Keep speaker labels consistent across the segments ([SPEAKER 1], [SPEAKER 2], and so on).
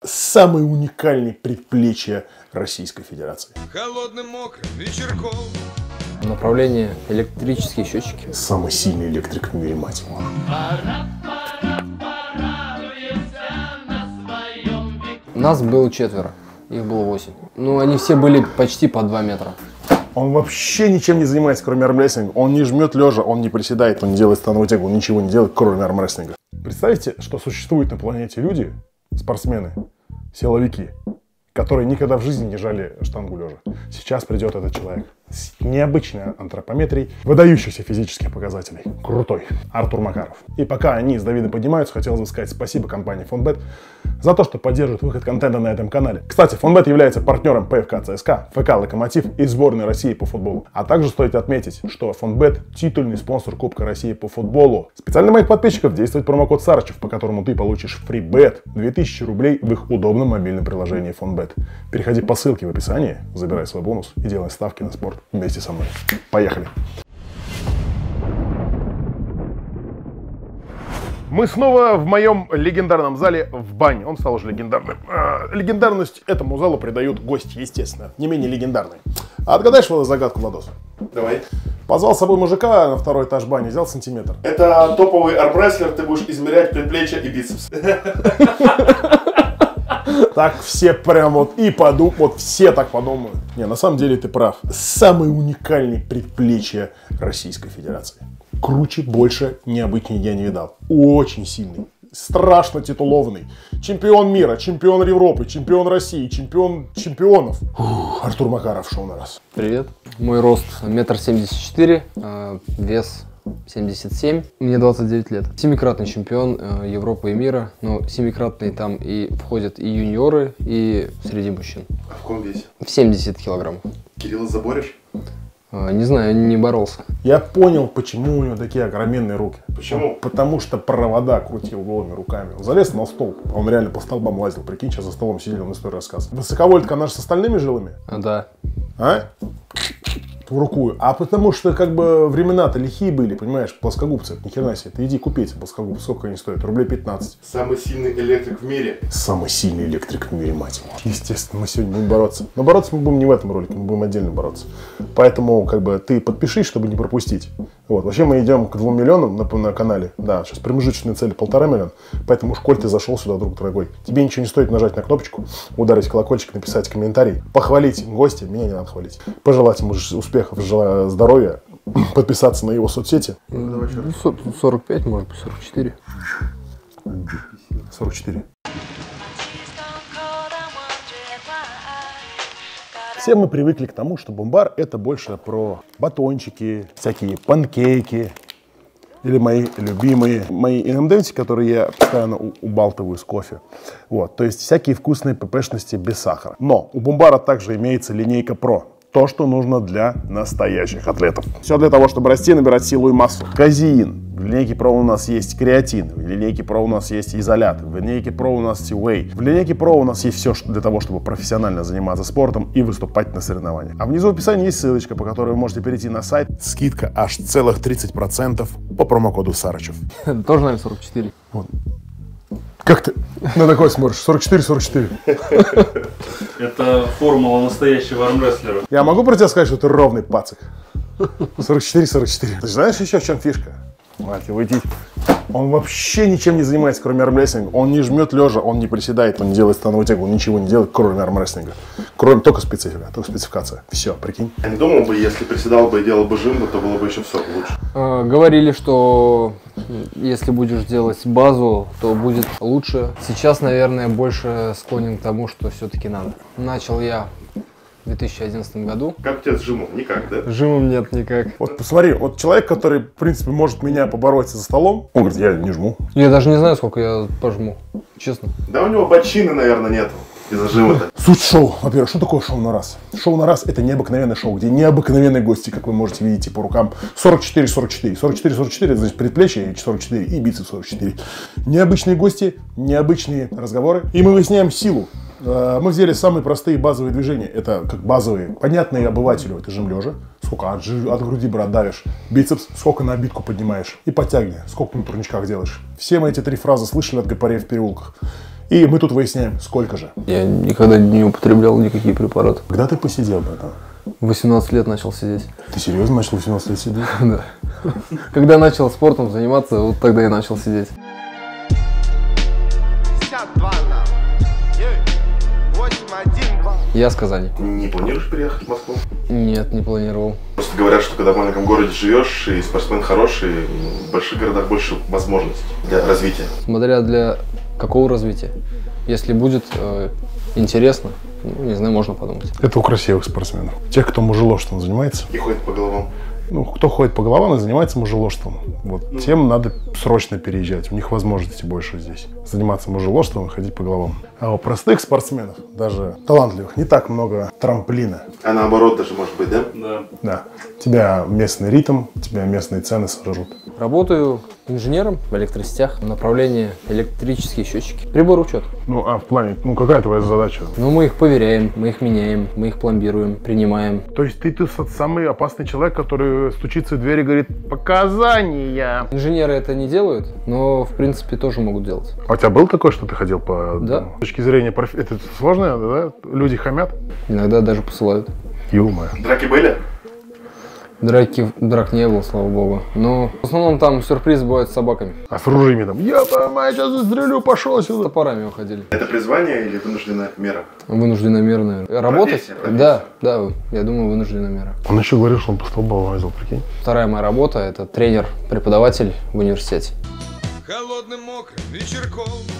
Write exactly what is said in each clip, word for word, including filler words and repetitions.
[SPEAKER 1] самый уникальный предплечье Российской Федерации.
[SPEAKER 2] Холодным мокрым вечерком.
[SPEAKER 3] Направление электрические счетчики.
[SPEAKER 1] Самый сильный электрик в мире, мать его.
[SPEAKER 3] Нас было четверо, их было восемь. Ну, они все были почти по два метра.
[SPEAKER 1] Он вообще ничем не занимается, кроме армрестлинга. Он не жмет лежа, он не приседает, он не делает становую тягу, он ничего не делает, кроме армрестлинга. Представьте, что существуют на планете люди, спортсмены, силовики, которые никогда в жизни не жали штангу лежа. Сейчас придет этот человек с необычной антропометрией, выдающихся физических показателей. Крутой. Артур Макаров. И пока они с Давидом поднимаются, хотелось бы сказать спасибо компании Фонбет за то, что поддерживает выход контента на этом канале. Кстати, Фонбет является партнером ПФК ЦСКА, ФК Локомотив и сборной России по футболу. А также стоит отметить, что Фонбет титульный спонсор Кубка России по футболу. Специально для моих подписчиков действует промокод Сарычев, по которому ты получишь фрибет две тысячи рублей в их удобном мобильном приложении Фонбет. Переходи по ссылке в описании, забирай свой бонус и делай ставки на спорт вместе со мной. Поехали! Мы снова в моем легендарном зале в бане. Он стал уже легендарным. А, легендарность этому залу придают гости, естественно, не менее легендарные. А отгадаешь, Влад, загадку, Владос?
[SPEAKER 4] Давай.
[SPEAKER 1] Позвал с собой мужика на второй этаж бани, взял сантиметр.
[SPEAKER 4] Это топовый армрестлер, ты будешь измерять предплечья и бицепс.
[SPEAKER 1] Так все прям вот и подумают, вот все так подумают. Не, на самом деле ты прав. Самый уникальный предплечье Российской Федерации. Круче, больше, необычнее я не видал. Очень сильный, страшно титулованный. Чемпион мира, чемпион Европы, чемпион России, чемпион чемпионов. Фух, Артур Макаров, шоу на раз.
[SPEAKER 3] Привет. Мой рост метр семьдесят четыре, вес семьдесят семь, мне двадцать девять лет. Семикратный чемпион э, Европы и мира, но семикратные там и входят и юниоры, и среди мужчин.
[SPEAKER 4] А в каком весе?
[SPEAKER 3] В семьдесят килограммов.
[SPEAKER 4] Кирилла заборешь?
[SPEAKER 3] Э, не знаю, не боролся.
[SPEAKER 1] Я понял, почему у него такие огроменные руки.
[SPEAKER 4] Почему?
[SPEAKER 1] Потому что провода крутил голыми руками. Он залез на стол, он реально по столбам лазил. Прикинь, сейчас за столом сидели, он историю рассказывал. Высоковольтка, она же с остальными жилами?
[SPEAKER 3] А, да.
[SPEAKER 1] А? Рукую. А потому что как бы времена-то лихие были, понимаешь, плоскогубцы. Ни хрена себе. Ты иди купи эти плоскогубцы. Сколько они стоят? Рублей пятнадцать.
[SPEAKER 4] Самый сильный электрик в мире.
[SPEAKER 1] Самый сильный электрик в мире, мать его. Естественно, мы сегодня будем бороться. Но бороться мы будем не в этом ролике, мы будем отдельно бороться. Поэтому как бы ты подпишись, чтобы не пропустить. Вот. Вообще мы идем к двум миллионам на, на канале. Да, сейчас промежуточная цель полтора миллиона. Поэтому уж коль ты зашел сюда, друг дорогой, тебе ничего не стоит нажать на кнопочку, ударить колокольчик, написать комментарий, похвалить гостя. Меня не надо хвалить. Пожелать ему успехов, здоровья, подписаться на его соцсети.
[SPEAKER 3] Ну, сорок пять, может быть, сорок четыре.
[SPEAKER 1] сорок четыре. Все мы привыкли к тому, что бумбар это больше про батончики, всякие панкейки. Или мои любимые, мои эм энд эмс, которые я постоянно убалтываю с кофе. Вот, то есть всякие вкусные ппшности без сахара. Но у бумбара также имеется линейка Про. То, что нужно для настоящих атлетов. Все для того, чтобы расти, набирать силу и массу. Казеин. В линейке Про у нас есть креатин. В линейке Про у нас есть изолят. В линейке Про у нас Whey. В линейке Про у нас есть все для того, чтобы профессионально заниматься спортом и выступать на соревнованиях. А внизу в описании есть ссылочка, по которой вы можете перейти на сайт. Скидка аж целых тридцать процентов по промокоду Сарычев.
[SPEAKER 3] Тоже, наверное, сорок четыре.
[SPEAKER 1] Вот. Как ты на такой смотришь? сорок четыре сорок четыре.
[SPEAKER 5] Это формула настоящего армрестлера.
[SPEAKER 1] Я могу про тебя сказать, что ты ровный пацик? сорок четыре сорок четыре. Ты знаешь еще в чем фишка? Мать его, идти. Он вообще ничем не занимается, кроме армрестлинга. Он не жмет лежа, он не приседает, он не делает становую тягу, он ничего не делает, кроме армрестлинга. Кроме только специфика, только спецификация. Все, прикинь.
[SPEAKER 4] Я не думал бы, если приседал бы и делал бы жимбу, то было бы еще все лучше.
[SPEAKER 3] Э, говорили, что если будешь делать базу, то будет лучше. Сейчас, наверное, больше склонен к тому, что все-таки надо. Начал я в две тысячи одиннадцатом году.
[SPEAKER 4] Как у тебя с жимом? Никак, да?
[SPEAKER 3] Жимом нет никак.
[SPEAKER 1] Вот посмотри, вот человек, который, в принципе, может меня побороть за столом, он говорит, я не жму.
[SPEAKER 3] Я даже не знаю, сколько я пожму, честно.
[SPEAKER 4] Да у него бочины, наверное, нету из-за жима-то.
[SPEAKER 1] Суть шоу. Во-первых, что такое шоу на раз? Шоу на раз это необыкновенное шоу, где необыкновенные гости, как вы можете видеть по рукам. сорок четыре сорок четыре. сорок четыре сорок четыре, это значит предплечье сорок четыре и бицепс сорок четыре. Необычные гости, необычные разговоры. И мы выясняем силу. Мы взяли самые простые базовые движения. Это как базовые, понятные обывателю. Это жим лежа. Сколько от, от груди, брат, давишь. Бицепс, сколько на обидку поднимаешь. И подтягивание, сколько на турничках делаешь. Все мы эти три фразы слышали от гопарей в переулках. И мы тут выясняем, сколько же.
[SPEAKER 3] Я никогда не употреблял никакие препараты.
[SPEAKER 1] Когда ты посидел, братан?
[SPEAKER 3] В восемнадцать лет начал сидеть.
[SPEAKER 1] Ты серьезно начал в восемнадцать лет сидеть?
[SPEAKER 3] Да. Когда начал спортом заниматься, вот тогда я начал сидеть. Я с Казани.
[SPEAKER 4] Не планируешь переехать в Москву?
[SPEAKER 3] Нет, не планировал.
[SPEAKER 4] Просто говорят, что когда в маленьком городе живешь и спортсмен хороший, в больших городах больше возможностей для развития.
[SPEAKER 3] Смотря для какого развития. Если будет э, интересно, ну, не знаю, можно подумать.
[SPEAKER 1] Это у красивых спортсменов. Тех, кто мужеложством занимается.
[SPEAKER 4] И ходит по головам.
[SPEAKER 1] Ну, кто ходит по головам и занимается мужеложством. Вот. Ну, тем надо срочно переезжать. У них возможности больше здесь. Заниматься мужеложством и ходить по головам. А у простых спортсменов, даже талантливых, не так много трамплина.
[SPEAKER 4] А наоборот даже может быть, да?
[SPEAKER 5] Да.
[SPEAKER 1] Да. Тебя местный ритм, тебя местные цены сожрут.
[SPEAKER 3] Работаю инженером в электросетях. Направление электрические счетчики. Прибор учет.
[SPEAKER 1] Ну, а в плане, ну, какая твоя задача?
[SPEAKER 3] Ну, мы их проверяем, мы их меняем, мы их пломбируем, принимаем.
[SPEAKER 1] То есть ты, ты самый опасный человек, который стучится в дверь и говорит: показания.
[SPEAKER 3] Инженеры это не делают, но, в принципе, тоже могут делать.
[SPEAKER 1] А у тебя был такое, что ты ходил по...
[SPEAKER 3] Да.
[SPEAKER 1] С точки зрения профи... Это сложно, да? Люди хамят?
[SPEAKER 3] Иногда даже посылают.
[SPEAKER 1] Ё-моё.
[SPEAKER 4] Драки были?
[SPEAKER 3] Драки, драк не было, слава богу. Но в основном там сюрпризы бывают с собаками.
[SPEAKER 1] А с ружьями там: я поймаю, сейчас застрелю, пошел
[SPEAKER 3] С
[SPEAKER 1] сюда.
[SPEAKER 3] топорами уходили.
[SPEAKER 4] Это призвание или вынужденная мера?
[SPEAKER 3] Вынужденная мера, наверное. Работать?
[SPEAKER 4] Профессия, профессия.
[SPEAKER 3] Да, да, я думаю, вынужденная мера.
[SPEAKER 1] Он еще говорил, что он по столбам лазил, прикинь.
[SPEAKER 3] Вторая моя работа – это тренер-преподаватель в университете.
[SPEAKER 2] Холодным мокрым вечерком.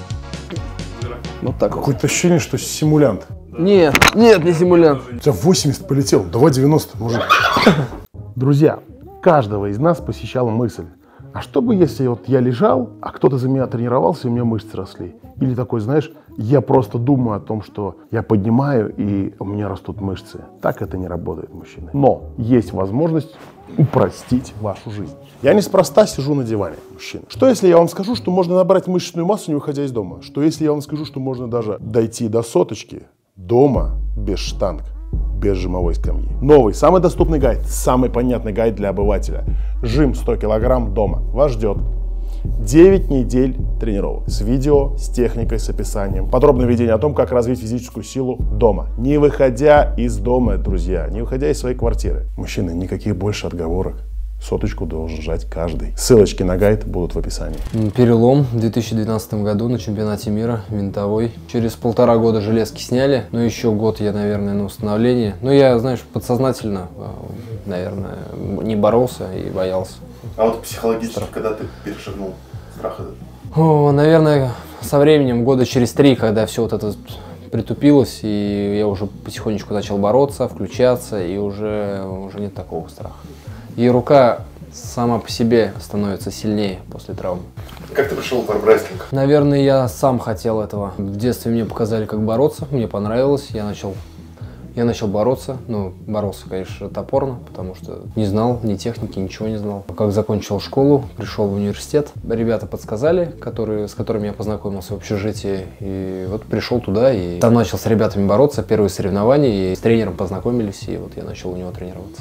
[SPEAKER 3] Вот так вот.
[SPEAKER 1] Какое-то ощущение, что симулянт.
[SPEAKER 3] Нет, нет, не симулянт.
[SPEAKER 1] У тебя восемьдесят полетел, давай девяносто, мужик. Друзья, каждого из нас посещала мысль: а что бы, если вот я лежал, а кто-то за меня тренировался, и у меня мышцы росли? Или такой, знаешь, я просто думаю о том, что я поднимаю, и у меня растут мышцы. Так это не работает, мужчины. Но есть возможность упростить вашу жизнь. Я неспроста сижу на диване, мужчина. Что если я вам скажу, что можно набрать мышечную массу, не выходя из дома? Что если я вам скажу, что можно даже дойти до соточки дома без штанг, без жимовой скамьи? Новый, самый доступный гайд, самый понятный гайд для обывателя. Жим сто килограмм дома вас ждет. девять недель тренировок с видео, с техникой, с описанием. Подробное видение о том, как развить физическую силу дома. Не выходя из дома, друзья, не выходя из своей квартиры. Мужчины, никаких больше отговорок. Соточку должен жать каждый. Ссылочки на гайд будут в описании.
[SPEAKER 3] Перелом в две тысячи двенадцатом году на чемпионате мира винтовой. Через полтора года железки сняли, но еще год я, наверное, на установлении. Но я, знаешь, подсознательно, наверное, не боролся и боялся.
[SPEAKER 4] А вот психологически, когда ты перешагнул страх этот?
[SPEAKER 3] О, наверное, со временем, года через три, когда все вот это притупилось, и я уже потихонечку начал бороться, включаться, и уже, уже нет такого страха. И рука сама по себе становится сильнее после травмы.
[SPEAKER 4] Как ты пришел в армрестлинг?
[SPEAKER 3] Наверное, я сам хотел этого. В детстве мне показали, как бороться, мне понравилось, я начал, я начал бороться. Ну, боролся, конечно, топорно, потому что не знал ни техники, ничего не знал. Как закончил школу, пришел в университет, ребята подсказали, которые, с которыми я познакомился в общежитии, и вот пришел туда, и там начал с ребятами бороться, первые соревнования, и с тренером познакомились, и вот я начал у него тренироваться.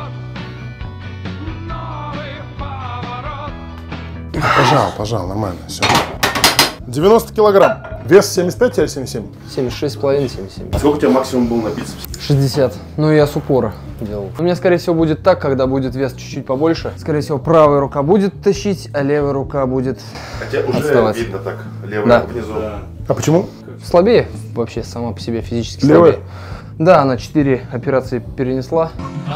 [SPEAKER 1] Пожал, пожал, нормально, все. девяносто килограмм. Вес семьдесят пять или семьдесят семь?
[SPEAKER 3] семьдесят шесть с половиной — семьдесят семь.
[SPEAKER 4] А сколько у тебя максимум был на бицепсе?
[SPEAKER 3] шестьдесят. Ну, я с упора делал. У меня, скорее всего, будет так, когда будет вес чуть-чуть побольше. Скорее всего, правая рука будет тащить, а левая рука будет
[SPEAKER 4] Хотя уже
[SPEAKER 3] отставать.
[SPEAKER 4] видно так, левая
[SPEAKER 3] Да.
[SPEAKER 4] внизу.
[SPEAKER 5] Да.
[SPEAKER 1] А почему?
[SPEAKER 3] Слабее вообще, сама по себе физически
[SPEAKER 1] Левая?
[SPEAKER 3] слабее. Да, она четыре операции перенесла.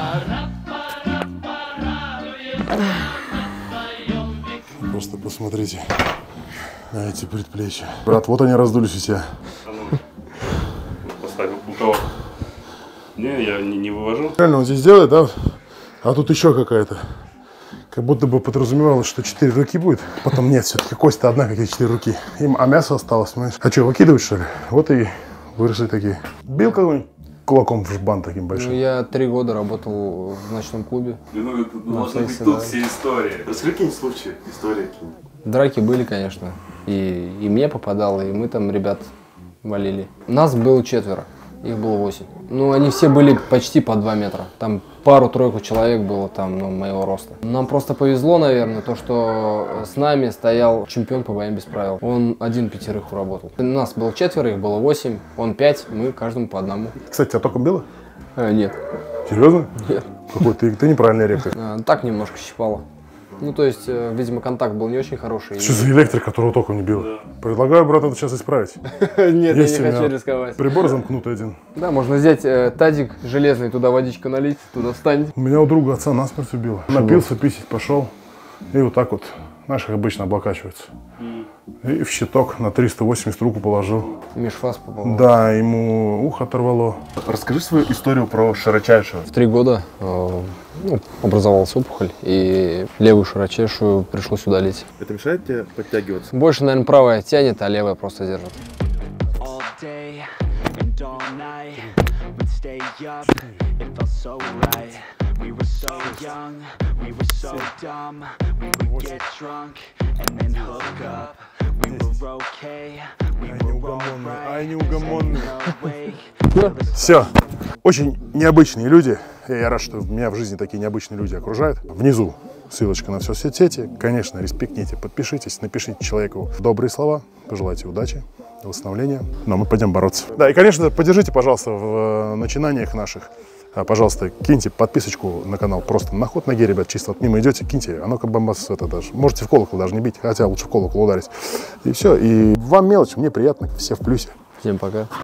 [SPEAKER 1] Просто посмотрите на эти предплечья. Брат, вот они раздулись у тебя.
[SPEAKER 5] А ну, поставил у кого? Не, я не, не вывожу.
[SPEAKER 1] Реально он здесь делает, да? А тут еще какая-то. Как будто бы подразумевалось, что четыре руки будет. Потом нет, все-таки кость-то одна, какие четыре руки. Им, а мясо осталось, понимаешь? А что, выкидывать, что ли? Вот и выросли такие. Бил какой-нибудь кулаком в жбан таким
[SPEAKER 3] Ну,
[SPEAKER 1] большим?
[SPEAKER 3] я три года работал в ночном клубе.
[SPEAKER 5] Ну, это
[SPEAKER 3] Ну,
[SPEAKER 5] должны быть
[SPEAKER 3] фейсы,
[SPEAKER 5] тут
[SPEAKER 3] да.
[SPEAKER 5] все истории.
[SPEAKER 4] Расскажи какие-нибудь случаи, истории какие-нибудь.
[SPEAKER 3] Драки были, конечно. И, и мне попадало, и мы там ребят валили. Нас было четверо. Их было восемь. Ну, они все были почти по два метра. Там пару-тройку человек было там, ну, моего роста. Нам просто повезло, наверное, то, что с нами стоял чемпион по боям без правил. Он один пятерых уработал. У нас было четверо, их было восемь, он пять, мы каждому по одному.
[SPEAKER 1] Кстати, тебя током било?
[SPEAKER 3] А, нет.
[SPEAKER 1] Серьезно?
[SPEAKER 3] Нет.
[SPEAKER 1] Какой ты, ты неправильный электрик.
[SPEAKER 3] А, так немножко щипало. Ну, то есть, э, видимо, контакт был не очень хороший.
[SPEAKER 1] Что за электрик, которого током не бил? Да. Предлагаю, брат, это сейчас исправить.
[SPEAKER 3] Нет, я
[SPEAKER 1] Есть
[SPEAKER 3] не
[SPEAKER 1] у
[SPEAKER 3] хочу
[SPEAKER 1] меня
[SPEAKER 3] рисковать.
[SPEAKER 1] Прибор замкнутый один.
[SPEAKER 3] Да, можно взять э, тазик железный, туда водичку налить, туда встань.
[SPEAKER 1] У меня у друга отца насмерть убило. Напился, писать пошел. И вот так вот, наших обычно облокачиваются. И в щиток на триста восемьдесят руку положил.
[SPEAKER 3] Межфаз попал.
[SPEAKER 1] Да, ему ухо оторвало.
[SPEAKER 4] Расскажи свою историю про широчайшего.
[SPEAKER 3] В три года э, ну, образовалась опухоль, и левую широчайшую пришлось удалить.
[SPEAKER 4] Это мешает тебе подтягиваться?
[SPEAKER 3] Больше, наверное, правая тянет, а левая просто держит.
[SPEAKER 1] Ай, неугомонные. Все. Очень необычные люди. И я рад, что меня в жизни такие необычные люди окружают. Внизу ссылочка на все соцсети. Конечно, респектните, подпишитесь, напишите человеку добрые слова, пожелайте удачи, восстановления. Но мы пойдем бороться. Да, и, конечно, поддержите, пожалуйста, в начинаниях наших. Пожалуйста, киньте подписочку на канал просто на ход ноги, ребят, чисто вот мимо идете, киньте, оно как бы вас это даже, можете в колокол даже не бить, хотя лучше в колокол ударить. И все, и вам мелочь, мне приятно, все в плюсе.
[SPEAKER 3] Всем пока.